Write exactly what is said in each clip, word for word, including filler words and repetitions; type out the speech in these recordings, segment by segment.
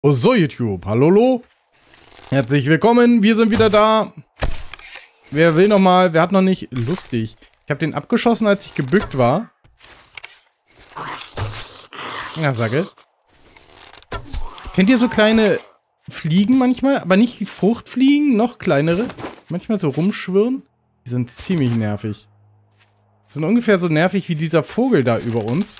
Oh so, YouTube. Hallo. Herzlich willkommen. Wir sind wieder da. Wer will noch mal? Wer hat noch nicht? Lustig. Ich habe den abgeschossen, als ich gebückt war. Ja, sage. Kennt ihr so kleine Fliegen manchmal? Aber nicht die Fruchtfliegen, noch kleinere. Manchmal so rumschwirren. Die sind ziemlich nervig. Die sind ungefähr so nervig wie dieser Vogel da über uns.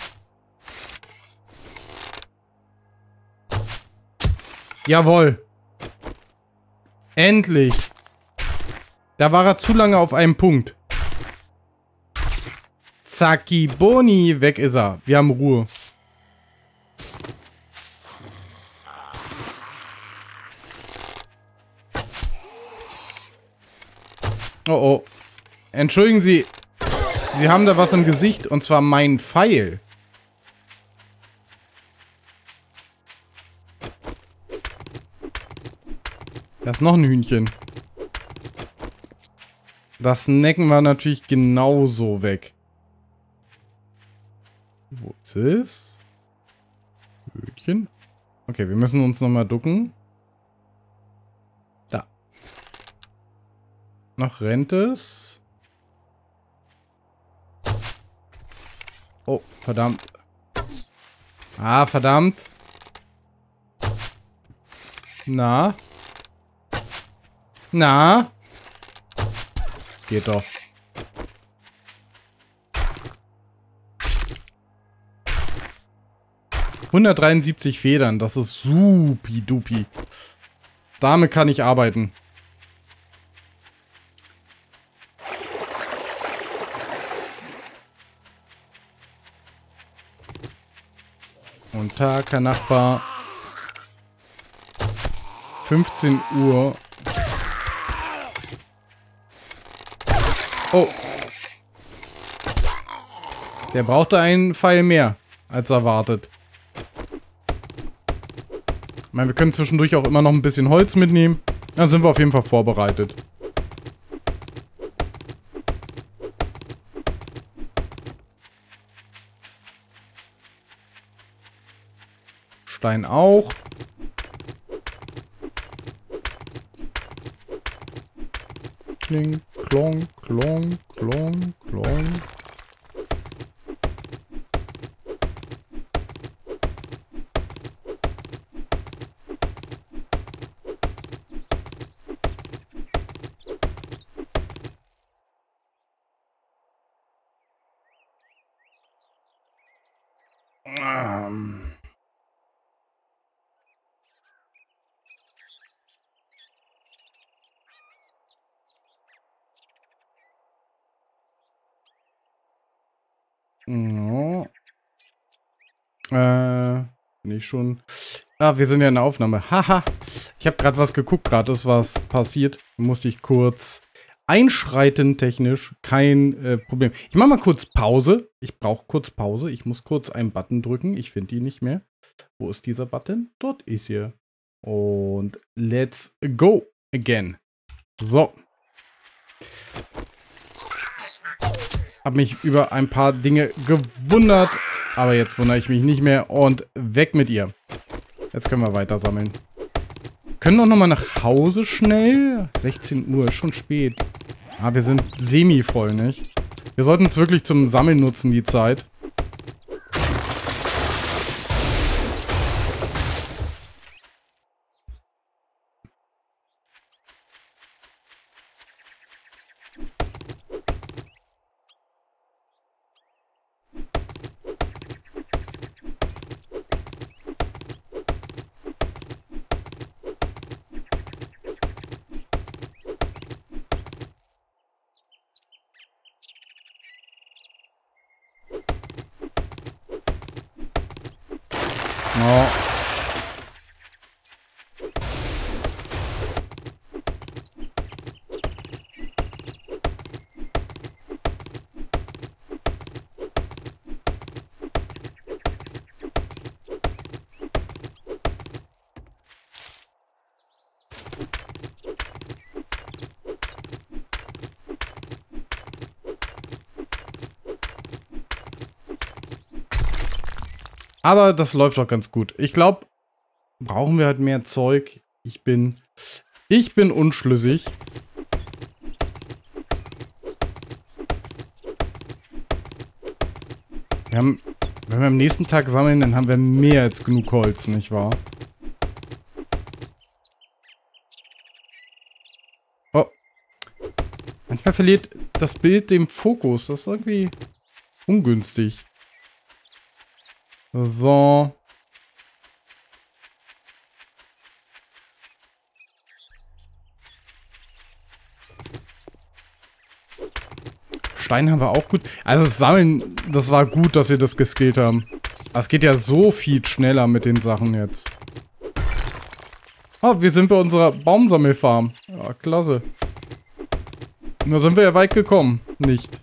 Jawohl. Endlich. Da war er zu lange auf einem Punkt. Zacki Boni. Weg ist er. Wir haben Ruhe. Oh oh. Entschuldigen Sie. Sie haben da was im Gesicht. Und zwar mein Pfeil. Da ist noch ein Hühnchen. Das snacken wir natürlich genauso weg. Wo ist es? Hühnchen. Okay, wir müssen uns nochmal ducken. Da. Noch rennt es. Oh, verdammt. Ah, verdammt. Na? Na? Geht doch. hundertdreiundsiebzig Federn, das ist supi-dupi. Damit kann ich arbeiten. Und Tag, Herr Nachbar. fünfzehn Uhr. Oh. Der brauchte einen Pfeil mehr, als erwartet. Ich meine, wir können zwischendurch auch immer noch ein bisschen Holz mitnehmen. Dann sind wir auf jeden Fall vorbereitet. Stein auch. Kling, klong, klong, klong, klong. Ähm. Ja. Äh, nicht schon. Ah, wir sind ja in der Aufnahme. Haha. Ich habe gerade was geguckt, gerade ist was passiert. Musste ich kurz einschreiten, technisch. Kein äh, Problem. Ich mache mal kurz Pause. Ich brauche kurz Pause. Ich muss kurz einen Button drücken. Ich finde ihn nicht mehr. Wo ist dieser Button? Dort ist er. Und let's go again. So. Habe mich über ein paar Dinge gewundert. Aber jetzt wundere ich mich nicht mehr. Und weg mit ihr. Jetzt können wir weiter sammeln. Können auch nochmal nach Hause schnell. sechzehn Uhr ist schon spät. Ah, wir sind semi-voll, nicht? Wir sollten es wirklich zum Sammeln nutzen, die Zeit. Oh. Aber das läuft auch ganz gut. Ich glaube, brauchen wir halt mehr Zeug. Ich bin, ich bin unschlüssig. Wir haben, wenn wir am nächsten Tag sammeln, dann haben wir mehr als genug Holz, nicht wahr? Oh. Manchmal verliert das Bild den Fokus. Das ist irgendwie ungünstig. So. Stein haben wir auch gut. Also das Sammeln, das war gut, dass wir das geskillt haben. Es geht ja so viel schneller mit den Sachen jetzt. Oh, wir sind bei unserer Baumsammelfarm. Ja, klasse. Da sind wir ja weit gekommen. Nicht.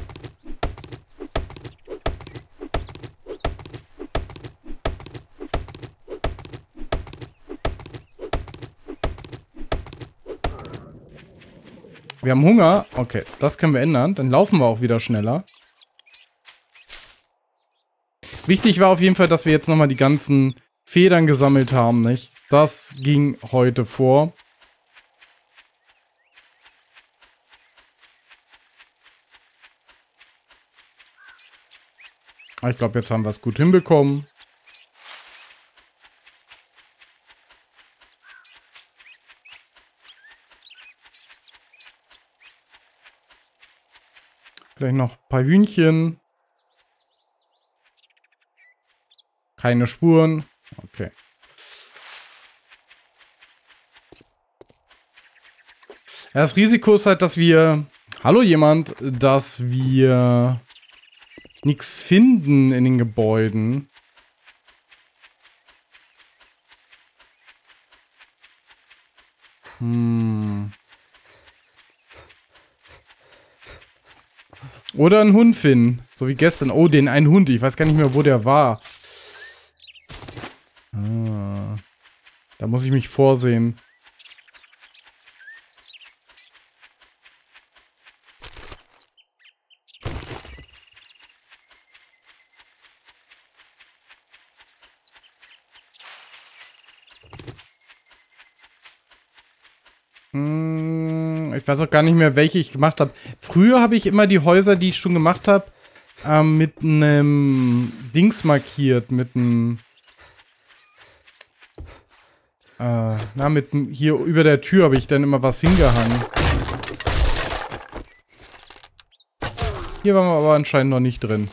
Wir haben Hunger. Okay, das können wir ändern. Dann laufen wir auch wieder schneller. Wichtig war auf jeden Fall, dass wir jetzt nochmal die ganzen Federn gesammelt haben, nicht? Das ging heute vor. Ich glaube, jetzt haben wir es gut hinbekommen. Vielleicht noch ein paar Hühnchen. Keine Spuren. Okay. Ja, das Risiko ist halt, dass wir... Hallo jemand, dass wir nichts finden in den Gebäuden. Hm... Oder einen Hund finden. So wie gestern. Oh, den einen Hund. Ich weiß gar nicht mehr, wo der war. Ah, da muss ich mich vorsehen. Ich weiß auch gar nicht mehr, welche ich gemacht habe. Früher habe ich immer die Häuser, die ich schon gemacht habe, ähm, mit einem Dings markiert. Mit einem... Äh, na, mit einem... Hier über der Tür habe ich dann immer was hingehangen. Hier waren wir aber anscheinend noch nicht drin.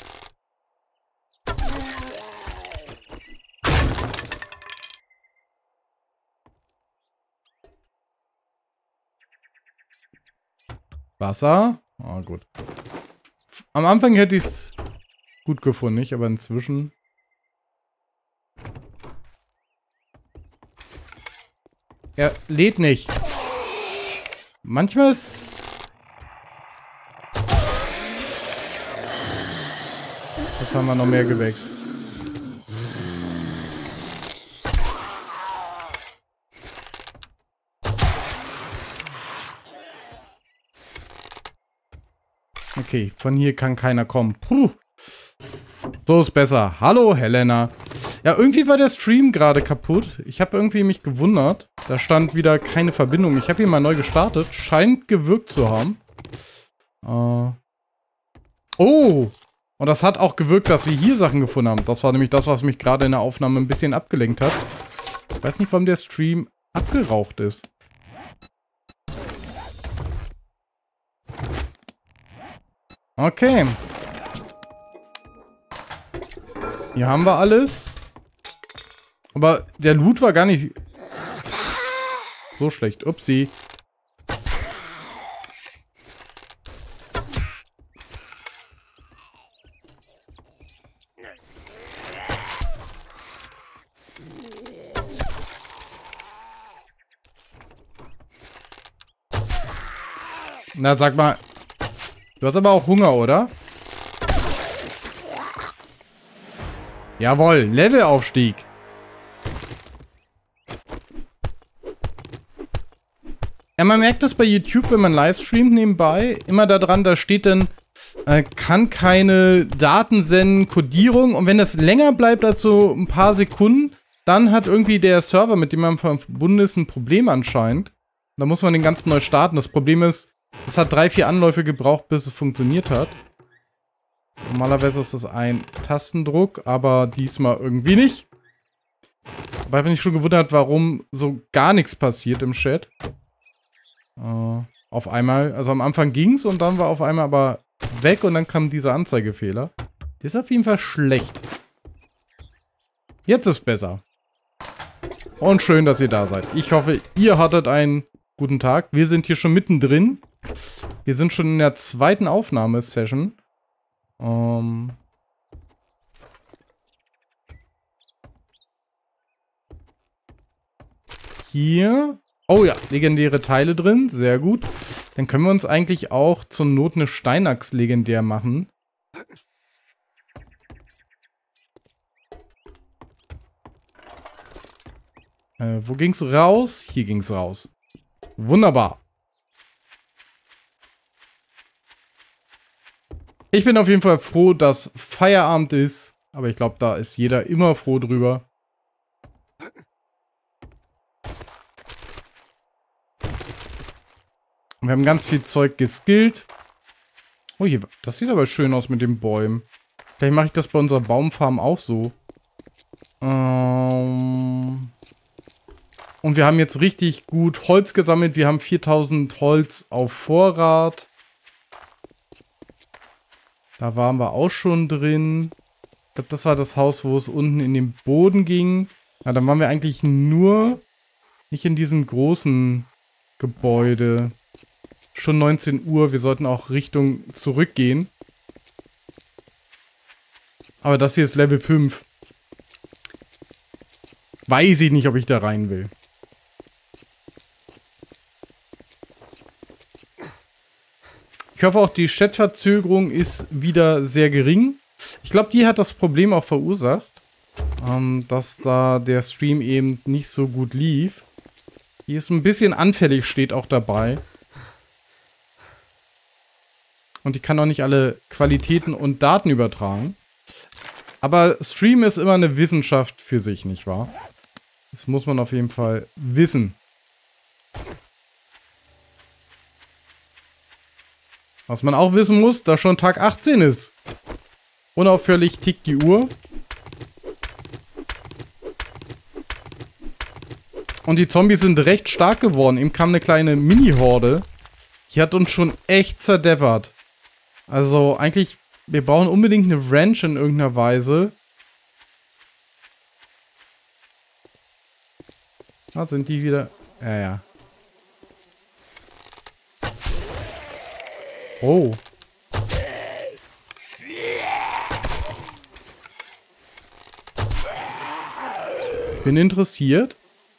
Wasser. Ah, gut. Am Anfang hätte ich es gut gefunden, nicht? Aber inzwischen... Er lädt nicht. Manchmal ist... Jetzt haben wir noch mehr geweckt. Okay, von hier kann keiner kommen. Puh. So ist besser. Hallo, Helena. Ja, irgendwie war der Stream gerade kaputt. Ich habe irgendwie mich gewundert. Da stand wieder keine Verbindung. Ich habe ihn mal neu gestartet. Scheint gewirkt zu haben. Äh. Oh! Und das hat auch gewirkt, dass wir hier Sachen gefunden haben. Das war nämlich das, was mich gerade in der Aufnahme ein bisschen abgelenkt hat. Ich weiß nicht, warum der Stream abgeraucht ist. Okay. Hier haben wir alles. Aber der Loot war gar nicht so schlecht. Upsi. Na, sag mal. Du hast aber auch Hunger, oder? Jawohl, Levelaufstieg. Ja, man merkt das bei YouTube, wenn man livestreamt nebenbei. Immer daran, da steht dann, äh, kann keine Daten senden, Codierung. Und wenn das länger bleibt als so ein paar Sekunden, Dann hat irgendwie der Server, mit dem man verbunden ist, ein Problem anscheinend. Da muss man den ganzen neu starten. Das Problem ist, es hat drei, vier Anläufe gebraucht, bis es funktioniert hat. Normalerweise ist das ein Tastendruck, aber diesmal irgendwie nicht. Aber ich habe mich schon gewundert, warum so gar nichts passiert im Chat. Äh, auf einmal, also am Anfang ging's und dann war auf einmal aber weg und dann kam dieser Anzeigefehler. Der ist auf jeden Fall schlecht. Jetzt ist besser. Und schön, dass ihr da seid. Ich hoffe, ihr hattet einen guten Tag. Wir sind hier schon mittendrin. Wir sind schon in der zweiten Aufnahmesession. Ähm... Hier. Oh ja, legendäre Teile drin. Sehr gut. Dann können wir uns eigentlich auch zur Not eine Steinachs legendär machen. Äh, wo ging's raus? Hier ging's raus. Wunderbar. Ich bin auf jeden Fall froh, dass Feierabend ist. Aber ich glaube, da ist jeder immer froh drüber. Wir haben ganz viel Zeug geskillt. Oh, hier, das sieht aber schön aus mit den Bäumen. Vielleicht mache ich das bei unserer Baumfarm auch so. Ähm Und wir haben jetzt richtig gut Holz gesammelt. Wir haben viertausend Holz auf Vorrat. Da waren wir auch schon drin. Ich glaube, das war das Haus, wo es unten in den Boden ging. Ja, dann waren wir eigentlich nur nicht in diesem großen Gebäude. Schon neunzehn Uhr, wir sollten auch Richtung zurückgehen. Aber das hier ist Level fünf. Weiß ich nicht, ob ich da rein will. Ich hoffe auch, die Chat-Verzögerung ist wieder sehr gering. Ich glaube, die hat das Problem auch verursacht, ähm, dass da der Stream eben nicht so gut lief. Die ist ein bisschen anfällig, steht auch dabei. Und die kann auch nicht alle Qualitäten und Daten übertragen. Aber Stream ist immer eine Wissenschaft für sich, nicht wahr? Das muss man auf jeden Fall wissen. Was man auch wissen muss, dass schon Tag achtzehn ist. Unaufhörlich tickt die Uhr. Und die Zombies sind recht stark geworden. Eben kam eine kleine Mini-Horde. Die hat uns schon echt zerdeppert. Also eigentlich, wir brauchen unbedingt eine Ranch in irgendeiner Weise. Ah, sind die wieder... Ja, ja. Oh. Bin interessiert.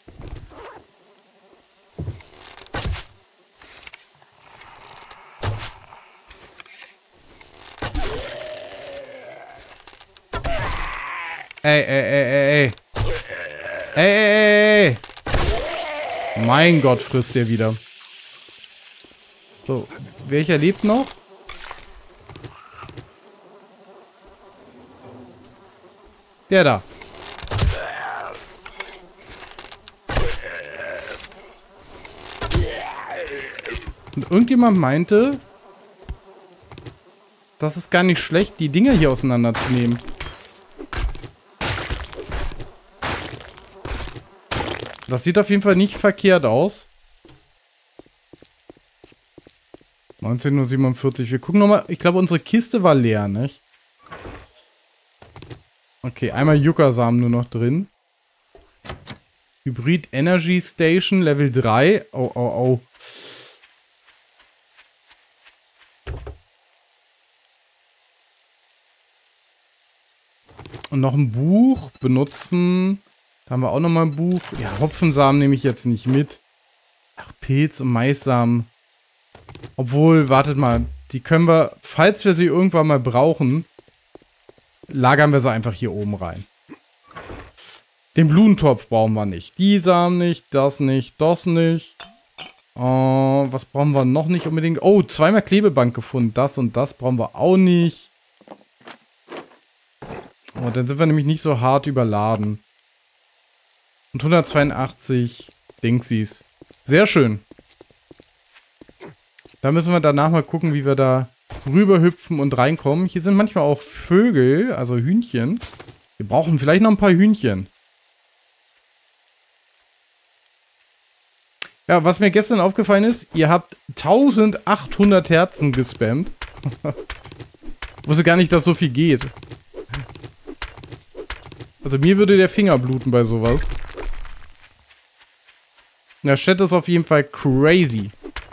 Ey, ey, ey, ey, ey. Ey, ey, ey, ey. Mein Gott, frisst der wieder. So, welcher lebt noch? Der da. Und irgendjemand meinte, das ist gar nicht schlecht, die Dinger hier auseinanderzunehmen. Das sieht auf jeden Fall nicht verkehrt aus. neunzehn Uhr siebenundvierzig. Wir gucken nochmal. Ich glaube, unsere Kiste war leer, nicht? Okay, einmal Yucca-Samen nur noch drin. Hybrid Energy Station, Level drei. Oh, oh, oh. Und noch ein Buch benutzen. Da haben wir auch nochmal ein Buch. Ja, Hopfensamen nehme ich jetzt nicht mit. Ach, Pilz und Maissamen. Obwohl, wartet mal. Die können wir, falls wir sie irgendwann mal brauchen, lagern wir sie einfach hier oben rein. Den Blumentopf brauchen wir nicht. Die Samen nicht, das nicht, das nicht. Äh, was brauchen wir noch nicht unbedingt? Oh, zweimal Klebebank gefunden. Das und das brauchen wir auch nicht. Oh, dann sind wir nämlich nicht so hart überladen. Und hundertzweiundachtzig Dingsies. Sehr schön. Da müssen wir danach mal gucken, wie wir da rüberhüpfen und reinkommen. Hier sind manchmal auch Vögel, also Hühnchen. Wir brauchen vielleicht noch ein paar Hühnchen. Ja, was mir gestern aufgefallen ist, ihr habt eintausendachthundert Herzen gespammt. Ich wusste gar nicht, dass so viel geht. Also mir würde der Finger bluten bei sowas. Der Chat ist auf jeden Fall crazy.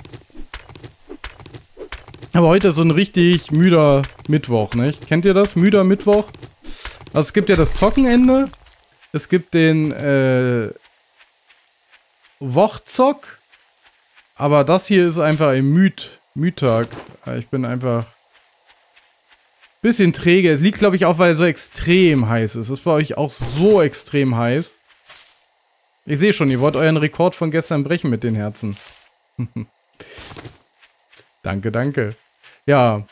Aber heute ist so ein richtig müder Mittwoch, nicht? Kennt ihr das? Müder Mittwoch? Also es gibt ja das Zockenende. Es gibt den, äh... Wochzock. Aber das hier ist einfach ein Müd, Müdtag. Ich bin einfach bisschen träge. Es liegt, glaube ich, auch, weil es so extrem heiß ist. Ist bei euch auch so extrem heiß? Ich sehe schon, ihr wollt euren Rekord von gestern brechen mit den Herzen. Danke, danke. Ja.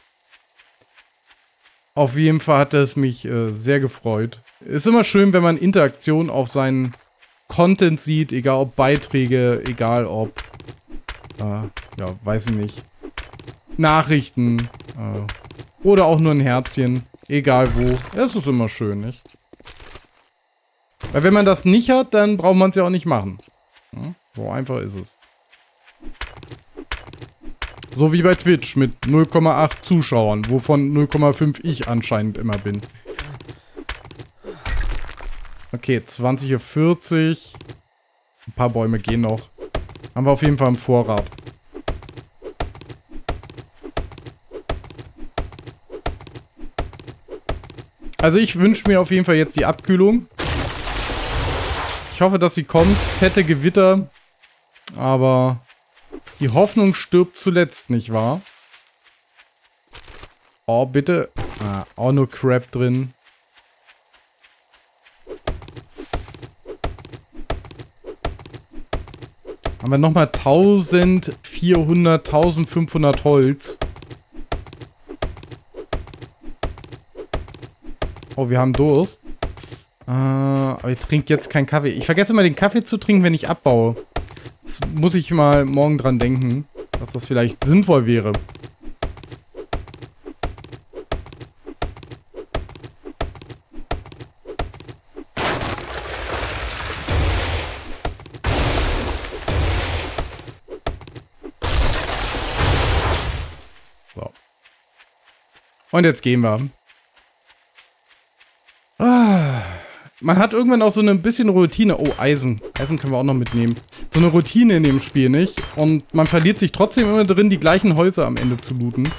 Auf jeden Fall hat es mich äh, sehr gefreut. Ist immer schön, wenn man Interaktion auf seinen Content sieht, egal ob Beiträge, egal ob, äh, ja, weiß ich nicht, Nachrichten, äh, oder auch nur ein Herzchen, egal wo. Es ist immer schön, nicht? Weil wenn man das nicht hat, dann braucht man es ja auch nicht machen. Ja, so einfach ist es. So wie bei Twitch mit null Komma acht Zuschauern, wovon null Komma fünf ich anscheinend immer bin. Okay, zwanzig Uhr vierzig. Ein paar Bäume gehen noch. Haben wir auf jeden Fall im Vorrat. Also ich wünsche mir auf jeden Fall jetzt die Abkühlung. Ich hoffe, dass sie kommt. Fette Gewitter. Aber die Hoffnung stirbt zuletzt, nicht wahr? Oh, bitte. Ah, auch nur Crap drin. Haben wir nochmal eintausendvierhundert, eintausendfünfhundert Holz. Oh, wir haben Durst. Äh, aber ich trinke jetzt keinen Kaffee. Ich vergesse immer den Kaffee zu trinken, wenn ich abbaue. Das muss ich mal morgen dran denken, dass das vielleicht sinnvoll wäre. So. Und jetzt gehen wir. Ah. Man hat irgendwann auch so ein bisschen Routine. Oh, Eisen. Eisen können wir auch noch mitnehmen. So eine Routine in dem Spiel, nicht? Und man verliert sich trotzdem immer drin, die gleichen Häuser am Ende zu looten.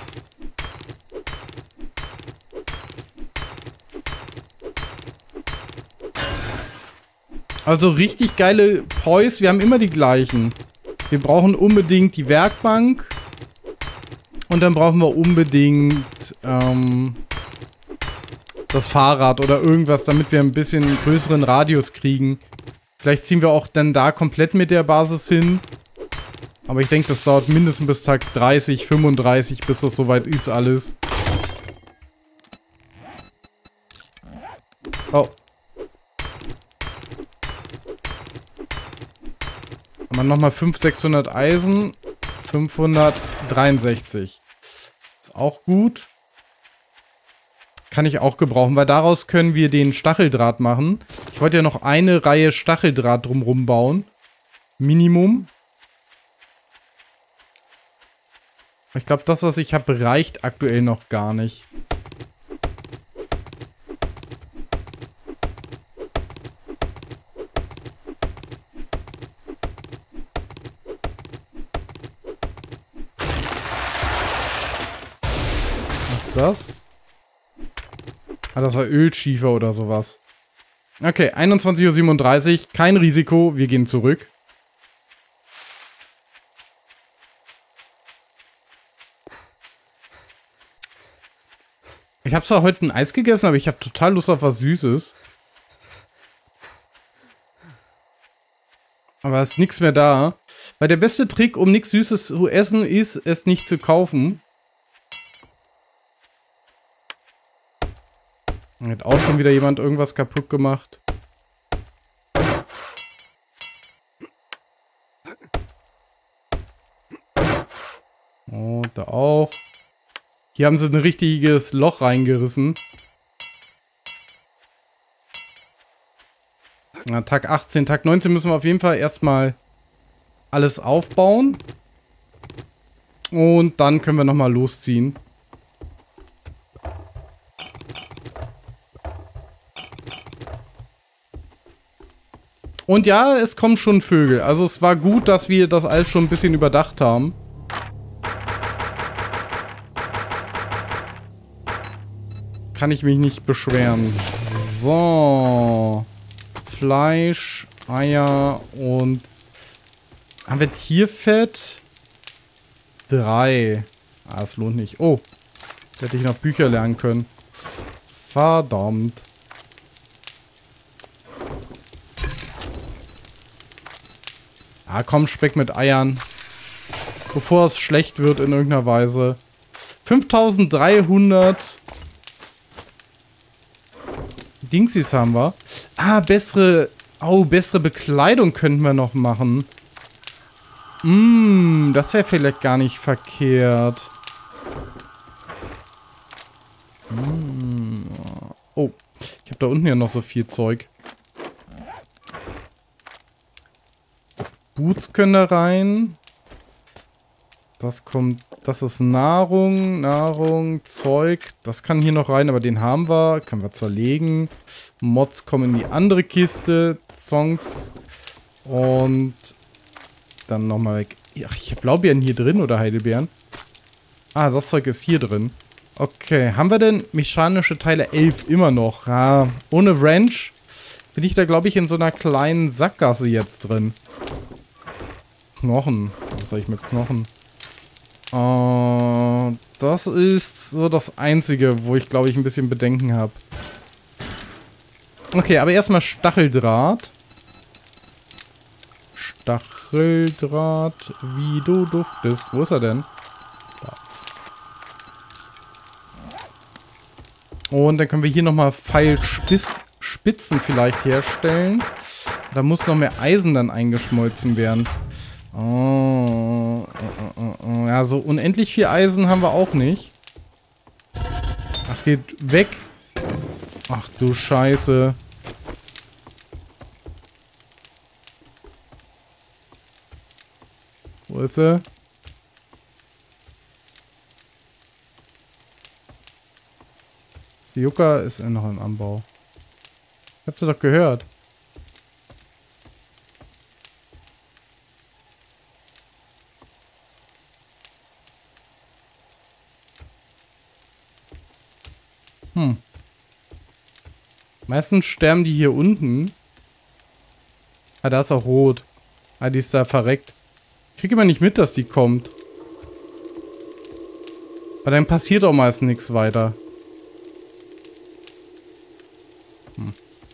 Also richtig geile Poys. Wir haben immer die gleichen. Wir brauchen unbedingt die Werkbank. Und dann brauchen wir unbedingt ähm, das Fahrrad oder irgendwas, damit wir ein bisschen größeren Radius kriegen. Vielleicht ziehen wir auch dann da komplett mit der Basis hin. Aber ich denke, das dauert mindestens bis Tag dreißig, fünfunddreißig, bis das soweit ist alles. Oh. Haben wir nochmal fünfhundert, sechshundert Eisen. fünfhundertdreiundsechzig. Ist auch gut. Kann ich auch gebrauchen, weil daraus können wir den Stacheldraht machen. Ich wollte ja noch eine Reihe Stacheldraht drumherum bauen. Minimum. Ich glaube, das, was ich habe, reicht aktuell noch gar nicht. Was ist das? Ah, das war Ölschiefer oder sowas. Okay, einundzwanzig Uhr siebenunddreißig. Kein Risiko, wir gehen zurück. Ich habe zwar heute ein Eis gegessen, aber ich habe total Lust auf was Süßes. Aber es ist nichts mehr da. Weil der beste Trick, um nichts Süßes zu essen, ist, es nicht zu kaufen. Hat auch schon wieder jemand irgendwas kaputt gemacht. Und da auch. Hier haben sie ein richtiges Loch reingerissen. Na, Tag achtzehn, Tag neunzehn müssen wir auf jeden Fall erstmal alles aufbauen. Und dann können wir nochmal losziehen. Und ja, es kommen schon Vögel. Also es war gut, dass wir das alles schon ein bisschen überdacht haben. Kann ich mich nicht beschweren. So. Fleisch, Eier und... Haben wir Tierfett? Drei. Ah, es lohnt nicht. Oh. Da hätte ich noch Bücher lernen können. Verdammt. Ah, komm, Speck mit Eiern. Bevor es schlecht wird in irgendeiner Weise. fünftausenddreihundert Dingsies haben wir. Ah, bessere... Oh, bessere Bekleidung könnten wir noch machen. Hm, das wäre vielleicht gar nicht verkehrt. Hm. Oh, ich habe da unten ja noch so viel Zeug. Boots können da rein. Das kommt, das ist Nahrung, Nahrung, Zeug. Das kann hier noch rein, aber den haben wir. Können wir zerlegen. Mods kommen in die andere Kiste. Songs. Und dann nochmal weg. Ach, ich habe Blaubeeren hier drin oder Heidelbeeren? Ah, das Zeug ist hier drin. Okay, haben wir denn mechanische Teile elf immer noch? Ja, ohne Wrench bin ich da, glaube ich, in so einer kleinen Sackgasse jetzt drin. Knochen. Was soll ich mit Knochen? Uh, das ist so das Einzige, wo ich, glaube ich, ein bisschen Bedenken habe. Okay, aber erstmal Stacheldraht. Stacheldraht, wie du duftest. Wo ist er denn? Da. Und dann können wir hier nochmal Pfeilspitzen vielleicht herstellen. Da muss noch mehr Eisen dann eingeschmolzen werden. Oh, oh, oh, oh. Ja, so unendlich viel Eisen haben wir auch nicht. Das geht weg. Ach du Scheiße. Wo ist sie? Die Yucca ist noch im Anbau. Ich hab sie doch gehört. Hm. Meistens sterben die hier unten. Ah, da ist auch rot. Ah, die ist da verreckt. Ich kriege immer nicht mit, dass die kommt. Aber dann passiert auch meist nichts weiter. Hm.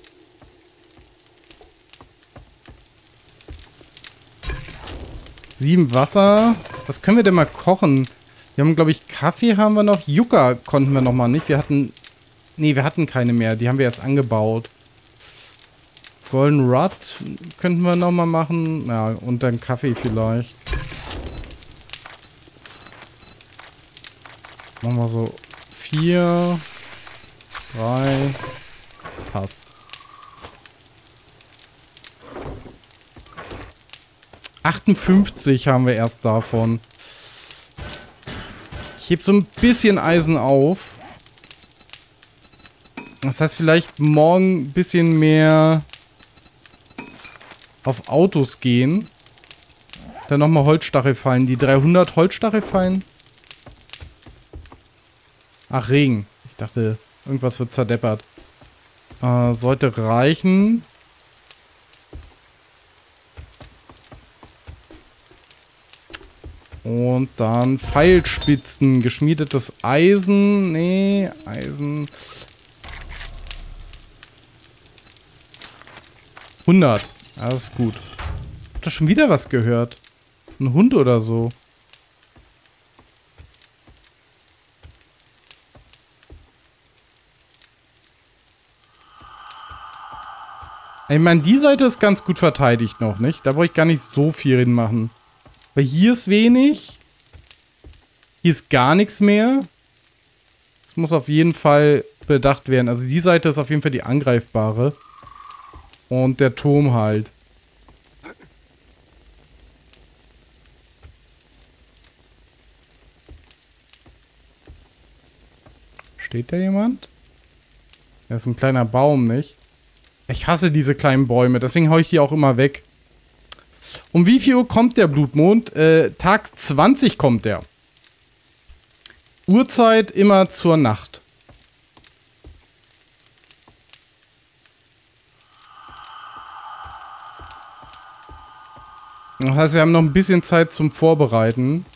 Sieben Wasser. Was können wir denn mal kochen? Wir haben, glaube ich, Kaffee haben wir noch. Yucca konnten wir noch mal nicht. Wir hatten... Nee, wir hatten keine mehr. Die haben wir erst angebaut. Golden Rod könnten wir noch mal machen. Ja, und dann Kaffee vielleicht. Machen wir so vier, drei, passt. achtundfünfzig haben wir erst davon. Ich heb so ein bisschen Eisen auf. Das heißt, vielleicht morgen ein bisschen mehr auf Autos gehen. Dann nochmal Holzstachelfallen. Die dreihundert Holzstachelfallen. Ach, Regen. Ich dachte, irgendwas wird zerdeppert. Äh, sollte reichen. Und dann Pfeilspitzen. Geschmiedetes Eisen. Nee, Eisen. hundert. Alles ist gut. Ich hab da schon wieder was gehört. Ein Hund oder so. Ich meine, die Seite ist ganz gut verteidigt noch, nicht? Da brauche ich gar nicht so viel hinmachen. Weil hier ist wenig. Hier ist gar nichts mehr. Das muss auf jeden Fall bedacht werden. Also die Seite ist auf jeden Fall die angreifbare. Und der Turm halt. Steht da jemand? Das ist ein kleiner Baum, nicht? Ich hasse diese kleinen Bäume, deswegen hau ich die auch immer weg. Um wie viel Uhr kommt der Blutmond? Äh, Tag zwanzig kommt der. Uhrzeit immer zur Nacht. Das heißt, wir haben noch ein bisschen Zeit zum Vorbereiten.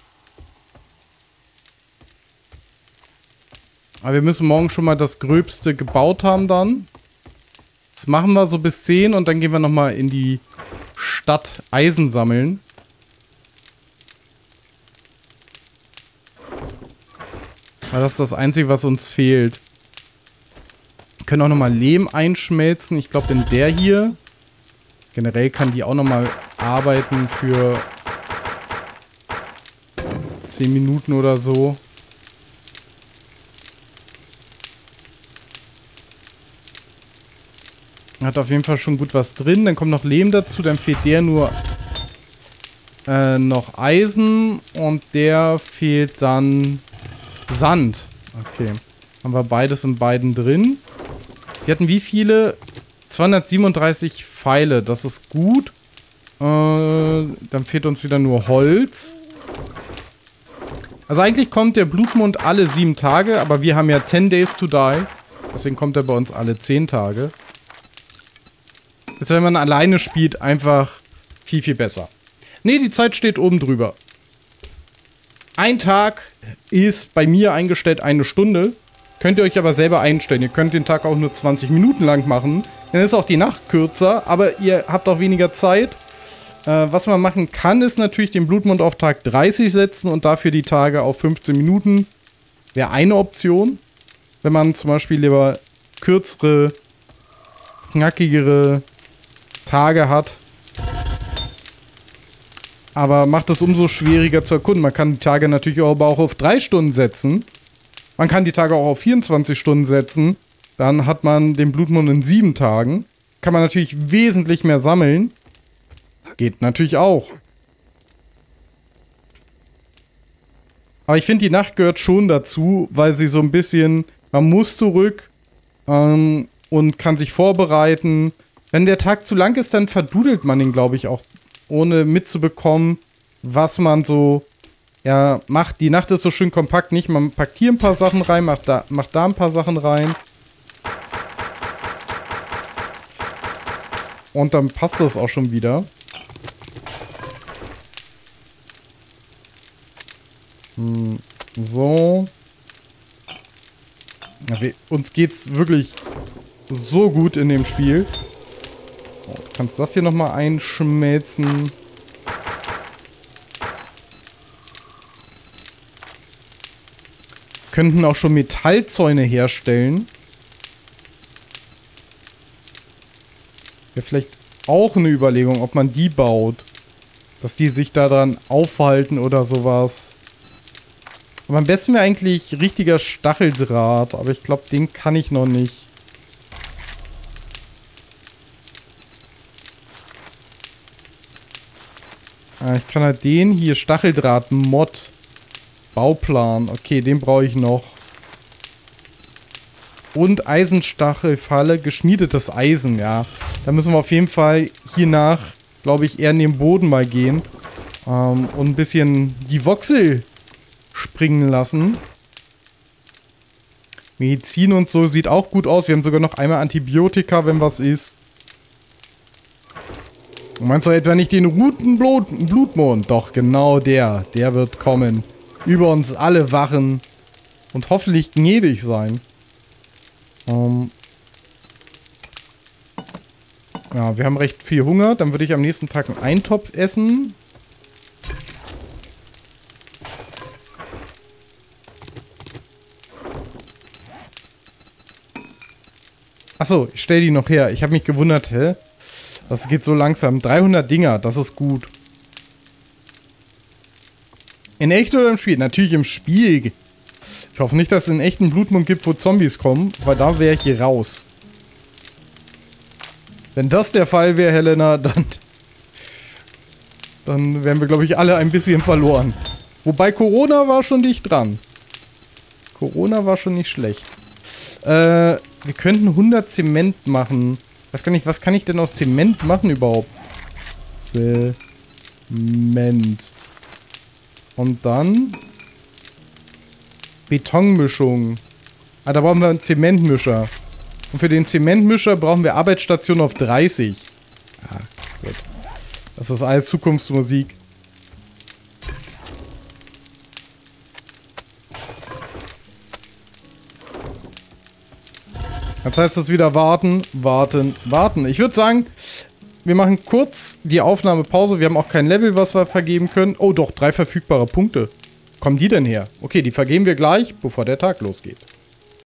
Aber wir müssen morgen schon mal das Gröbste gebaut haben dann. Das machen wir so bis zehn und dann gehen wir nochmal in die Stadt Eisen sammeln. Weil das ist das Einzige, was uns fehlt. Wir können auch nochmal Lehm einschmelzen. Ich glaube, in der hier. Generell kann die auch nochmal arbeiten für zehn Minuten oder so. Hat auf jeden Fall schon gut was drin. Dann kommt noch Lehm dazu. Dann fehlt der nur äh, noch Eisen. Und der fehlt dann Sand. Okay. Haben wir beides in beiden drin. Die hatten wie viele? zweihundertsiebenunddreißig Pfeile. Das ist gut. Äh, dann fehlt uns wieder nur Holz. Also eigentlich kommt der Blutmond alle sieben Tage. Aber wir haben ja ten days to die. Deswegen kommt er bei uns alle zehn Tage. Ist, wenn man alleine spielt, einfach viel, viel besser. Ne, die Zeit steht oben drüber. Ein Tag ist bei mir eingestellt eine Stunde. Könnt ihr euch aber selber einstellen. Ihr könnt den Tag auch nur zwanzig Minuten lang machen. Dann ist auch die Nacht kürzer, aber ihr habt auch weniger Zeit. Äh, was man machen kann, ist natürlich den Blutmond auf Tag dreißig setzen und dafür die Tage auf fünfzehn Minuten. Wäre eine Option. Wenn man zum Beispiel lieber kürzere, knackigere Tage hat. Aber macht es umso schwieriger zu erkunden. Man kann die Tage natürlich auch, aber auch auf drei Stunden setzen. Man kann die Tage auch auf vierundzwanzig Stunden setzen. Dann hat man den Blutmond in sieben Tagen. Kann man natürlich wesentlich mehr sammeln. Geht natürlich auch. Aber ich finde, die Nacht gehört schon dazu, weil sie so ein bisschen... Man muss zurück ähm, und kann sich vorbereiten. Wenn der Tag zu lang ist, dann verdudelt man ihn, glaube ich, auch, ohne mitzubekommen, was man so ja, macht. Die Nacht ist so schön kompakt, nicht? Man packt hier ein paar Sachen rein, macht da, macht da ein paar Sachen rein. Und dann passt das auch schon wieder. Hm, so. Ja, wir, uns geht's wirklich so gut in dem Spiel. Oh, du kannst das hier nochmal einschmelzen. Könnten auch schon Metallzäune herstellen. Wäre vielleicht auch eine Überlegung, ob man die baut. Dass die sich daran aufhalten oder sowas. Aber am besten wäre eigentlich richtiger Stacheldraht. Aber ich glaube, den kann ich noch nicht. Ah, ich kann halt den hier, Stacheldraht-Mod. Bauplan. Okay, den brauche ich noch. Und Eisenstachelfalle, geschmiedetes Eisen, ja. Da müssen wir auf jeden Fall hier nach, glaube ich, eher in den Boden mal gehen. Ähm, und ein bisschen die Voxel springen lassen. Medizin und so sieht auch gut aus. Wir haben sogar noch einmal Antibiotika, wenn was ist. Du meinst doch etwa nicht den roten Blut Blutmond? Doch, genau der. Der wird kommen. Über uns alle wachen. Und hoffentlich gnädig sein. Ähm ja, wir haben recht viel Hunger. Dann würde ich am nächsten Tag einen Eintopf essen. Achso, ich stelle die noch her. Ich habe mich gewundert, hä? Das geht so langsam. dreihundert Dinger, das ist gut. In echt oder im Spiel? Natürlich im Spiel. Ich hoffe nicht, dass es einen echten Blutmond gibt, wo Zombies kommen, weil da wäre ich hier raus. Wenn das der Fall wäre, Helena, dann... Dann wären wir, glaube ich, alle ein bisschen verloren. Wobei Corona war schon dicht dran. Corona war schon nicht schlecht. Äh, wir könnten hundert Zement machen. Was kann ich, was kann ich denn aus Zement machen überhaupt? Zement. Und dann... Betonmischung. Ah, da brauchen wir einen Zementmischer. Und für den Zementmischer brauchen wir Arbeitsstation auf dreißig. Ah, gut. Das ist alles Zukunftsmusik. Jetzt heißt es wieder warten, warten, warten. Ich würde sagen, wir machen kurz die Aufnahmepause. Wir haben auch kein Level, was wir vergeben können. Oh doch, drei verfügbare Punkte. Kommen die denn her? Okay, die vergeben wir gleich, bevor der Tag losgeht.